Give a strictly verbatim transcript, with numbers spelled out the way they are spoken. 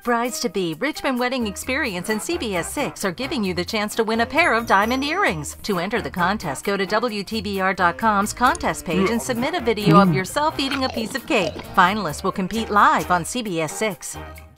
Brides-to-be, Richmond Wedding Experience, and C B S six are giving you the chance to win a pair of diamond earrings. To enter the contest, go to W T B R dot com's contest page and submit a video of yourself eating a piece of cake. Finalists will compete live on C B S six.